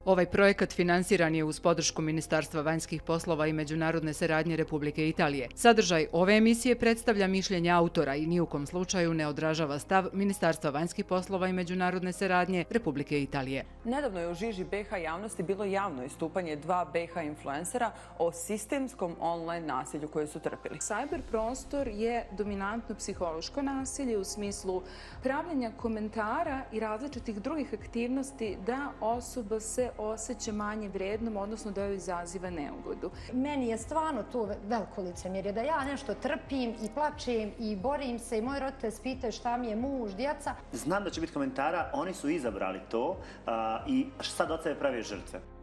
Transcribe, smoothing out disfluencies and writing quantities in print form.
Ovaj projekat finansiran je uz podršku Ministarstva vanjskih poslova i međunarodne saradnje Republike Italije. Sadržaj ove emisije predstavlja mišljenje autora i ni u kom slučaju ne odražava stav Ministarstva vanjskih poslova i međunarodne saradnje Republike Italije. Nedavno je u žiži BiH javnosti bilo javno istupanje dva BiH influencera o sistemskom online nasilju koje su trpili. Cyber prostor je dominantno psihološko nasilje u smislu pravljenja komentara i različitih drugih aktivnosti da osoba se osjeća manje vrednom, odnosno da joj izaziva neugodu. Meni je stvarno to veliko licemjerje da ja nešto trpim i plačem i borim se i moji roditelji pitaju šta mi je muž, djeca. Znam da će biti komentara, oni su izabrali to i sad od sebe prave žrtve.